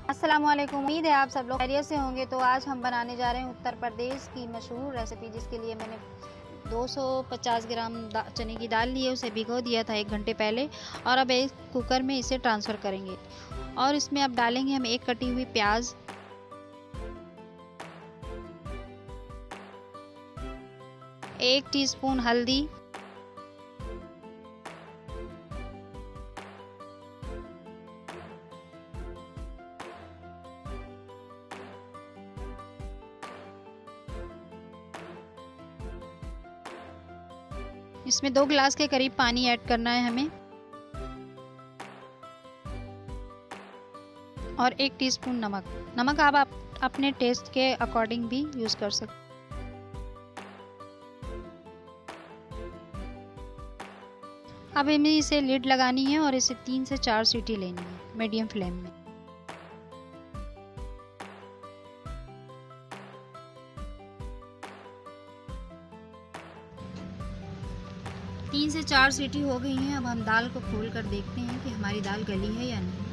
अस्सलामुअलैकुम। उम्मीद है आप सब लोग खैरियत से होंगे। तो आज हम बनाने जा रहे हैं उत्तर प्रदेश की मशहूर रेसिपी, जिसके लिए मैंने 250 ग्राम चने की दाल ली है। उसे भिगो दिया था 1 घंटे पहले और अब एक कुकर में इसे ट्रांसफ़र करेंगे। और इसमें अब डालेंगे हम एक कटी हुई प्याज, एक टीस्पून हल्दी, इसमें 2 गिलास के करीब पानी ऐड करना है हमें, और 1 टीस्पून नमक आप अपने टेस्ट के अकॉर्डिंग भी यूज़ कर सकते। अब हमें इसे लिड लगानी है और इसे 3 से 4 सीटी लेनी है मीडियम फ्लेम में। तीन से 4 सीटी हो गई हैं। अब हम दाल को खोल कर देखते हैं कि हमारी दाल गली है या नहीं।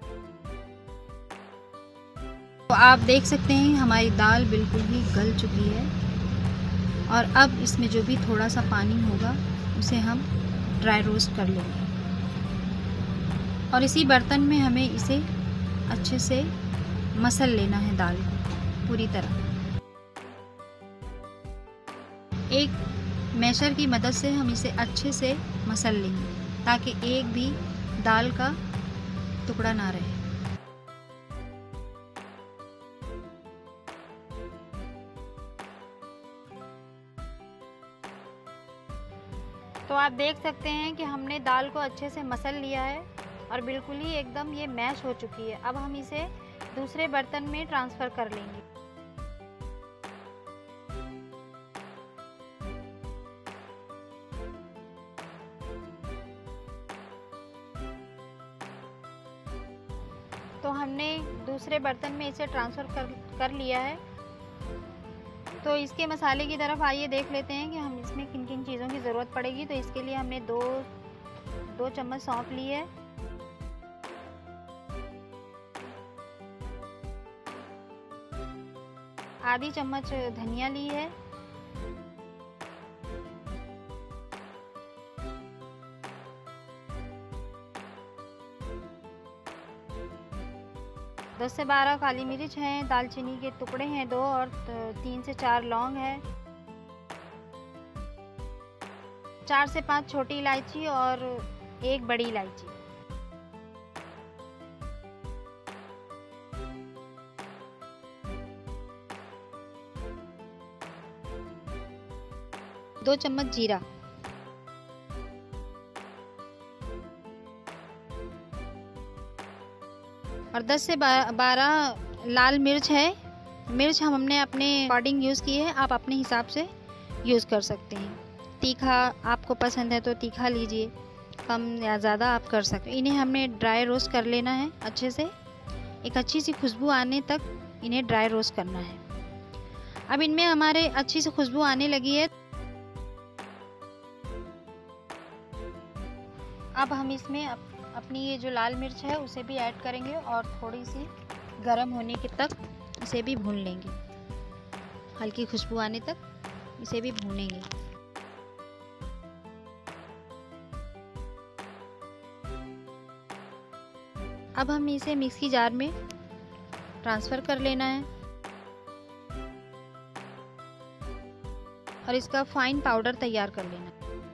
तो आप देख सकते हैं हमारी दाल बिल्कुल ही गल चुकी है। और अब इसमें जो भी थोड़ा सा पानी होगा उसे हम ड्राई रोस्ट कर लेंगे। और इसी बर्तन में हमें इसे अच्छे से मसल लेना है दाल को पूरी तरह। एक मैशर की मदद से हम इसे अच्छे से मसल लेंगे ताकि एक भी दाल का टुकड़ा ना रहे। तो आप देख सकते हैं कि हमने दाल को अच्छे से मसल लिया है और बिल्कुल ही एकदम ये मैश हो चुकी है। अब हम इसे दूसरे बर्तन में ट्रांसफ़र कर लेंगे। तो हमने दूसरे बर्तन में इसे ट्रांसफ़र कर लिया है। तो इसके मसाले की तरफ आइए देख लेते हैं कि हम इसमें किन किन चीज़ों की ज़रूरत पड़ेगी। तो इसके लिए हमने दो चम्मच सौंफ ली है, आधी चम्मच धनिया ली है, दस से 12 काली मिर्च हैं, दालचीनी के टुकड़े हैं 2 और 3 से 4 लौंग है, 4 से 5 छोटी इलायची और 1 बड़ी इलायची। दो चम्मच जीरा, और 10 से 12 लाल मिर्च है। मिर्च हमने अपने अकॉर्डिंग यूज़ की है, आप अपने हिसाब से यूज़ कर सकते हैं। तीखा आपको पसंद है तो तीखा लीजिए, कम या ज़्यादा आप कर सकते हैं। इन्हें हमने ड्राई रोस्ट कर लेना है अच्छे से, एक अच्छी सी खुशबू आने तक इन्हें ड्राई रोस्ट करना है। अब इनमें हमारे अच्छी सी खुशबू आने लगी है। अब हम इसमें अपनी ये जो लाल मिर्च है उसे भी ऐड करेंगे और थोड़ी सी गर्म होने के तक इसे भी भून लेंगे। हल्की खुशबू आने तक इसे भी भूनेंगे। अब हम इसे मिक्सी जार में ट्रांसफ़र कर लेना है और इसका फाइन पाउडर तैयार कर लेना है।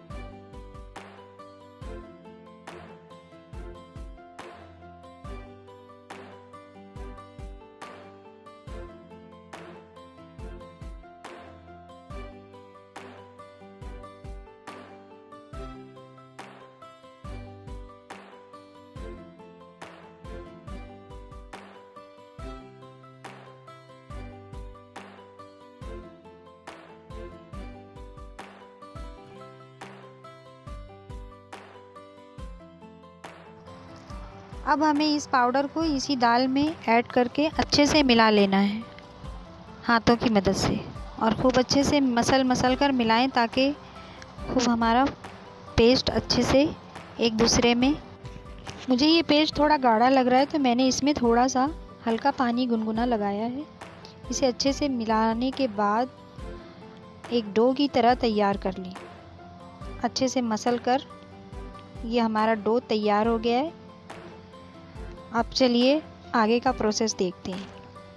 अब हमें इस पाउडर को इसी दाल में ऐड करके अच्छे से मिला लेना है हाथों की मदद से, और खूब अच्छे से मसल कर मिलाएं ताकि खूब हमारा पेस्ट अच्छे से एक दूसरे में। मुझे ये पेस्ट थोड़ा गाढ़ा लग रहा है तो मैंने इसमें थोड़ा सा हल्का पानी गुनगुना लगाया है। इसे अच्छे से मिलाने के बाद एक डो की तरह तैयार कर लें। अच्छे से मसल कर ये हमारा डो तैयार हो गया है। अब चलिए आगे का प्रोसेस देखते हैं।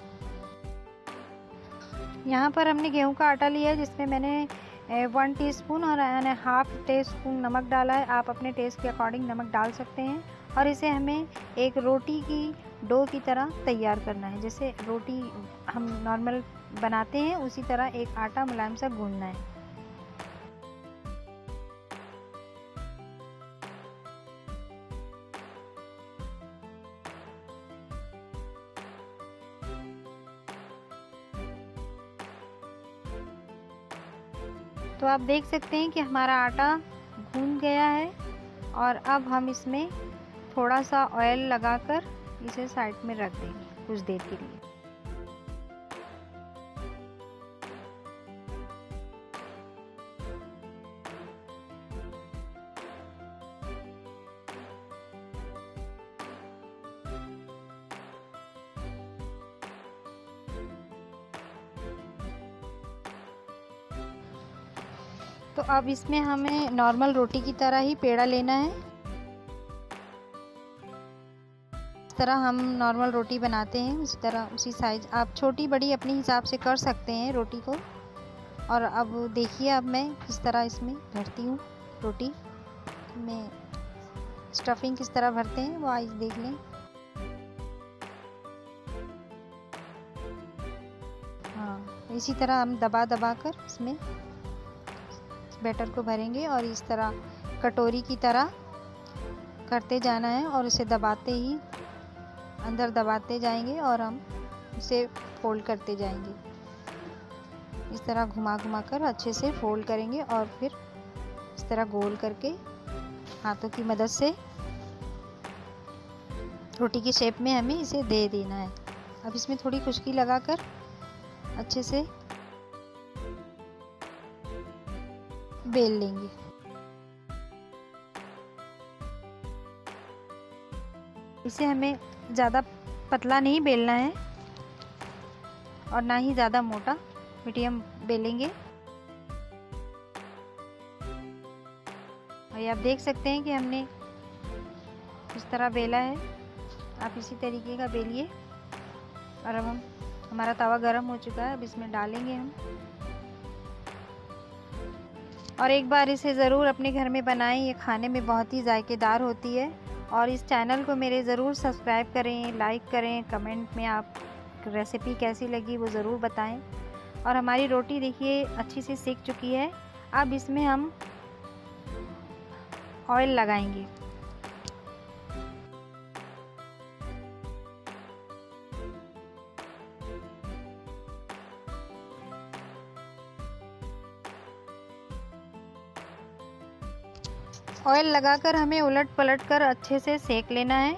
यहाँ पर हमने गेहूं का आटा लिया है, जिसमें मैंने 1 टीस्पून और हाफ टीस्पून नमक डाला है। आप अपने टेस्ट के अकॉर्डिंग नमक डाल सकते हैं। और इसे हमें एक रोटी की डो की तरह तैयार करना है। जैसे रोटी हम नॉर्मल बनाते हैं उसी तरह एक आटा मुलायम सा गूंदना है। तो आप देख सकते हैं कि हमारा आटा गूंद गया है। और अब हम इसमें थोड़ा सा ऑयल लगाकर इसे साइड में रख देंगे कुछ देर के लिए। तो अब इसमें हमें नॉर्मल रोटी की तरह ही पेड़ा लेना है। इस तरह हम नॉर्मल रोटी बनाते हैं उसी तरह उसी साइज, आप छोटी बड़ी अपने हिसाब से कर सकते हैं रोटी को। और अब देखिए अब मैं किस तरह इसमें भरती हूँ रोटी में। स्टफिंग किस तरह भरते हैं वो आज देख लें। हाँ, इसी तरह हम दबा दबा कर इसमें बैटर को भरेंगे और इस तरह कटोरी की तरह करते जाना है और इसे दबाते ही अंदर दबाते जाएंगे और हम इसे फोल्ड करते जाएंगे। इस तरह घुमा घुमा कर अच्छे से फोल्ड करेंगे और फिर इस तरह गोल करके हाथों की मदद से रोटी की शेप में हमें इसे दे देना है। अब इसमें थोड़ी खुश्की लगाकर अच्छे से बेल लेंगे। इसे हमें ज़्यादा पतला नहीं बेलना है और ना ही ज़्यादा मोटा, मीडियम बेलेंगे। और ये आप देख सकते हैं कि हमने इस तरह बेला है। आप इसी तरीके का बेलिए। और अब हमारा तवा गरम हो चुका है, अब इसमें डालेंगे हम। और एक बार इसे ज़रूर अपने घर में बनाएं, ये खाने में बहुत ही जायकेदार होती है। और इस चैनल को मेरे ज़रूर सब्सक्राइब करें, लाइक करें, कमेंट में आप रेसिपी कैसी लगी वो ज़रूर बताएं। और हमारी रोटी देखिए अच्छी सी सिक चुकी है। अब इसमें हम ऑयल लगाएंगे। ऑयल लगाकर हमें उलट पलट कर अच्छे से सेक लेना है।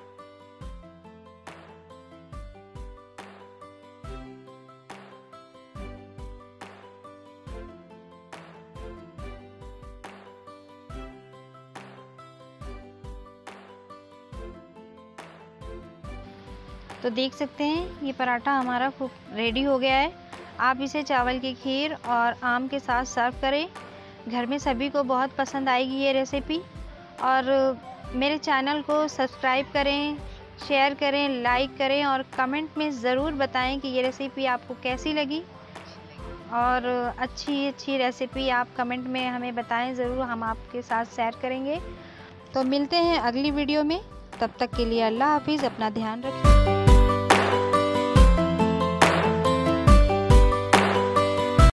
तो देख सकते हैं ये पराठा हमारा खूब रेडी हो गया है। आप इसे चावल की खीर और आम के साथ सर्व करें। घर में सभी को बहुत पसंद आएगी ये रेसिपी। और मेरे चैनल को सब्सक्राइब करें, शेयर करें, लाइक करें और कमेंट में ज़रूर बताएं कि ये रेसिपी आपको कैसी लगी। और अच्छी रेसिपी आप कमेंट में हमें बताएं ज़रूर, हम आपके साथ शेयर करेंगे। तो मिलते हैं अगली वीडियो में, तब तक के लिए अल्लाह हाफिज़, अपना ध्यान रखें।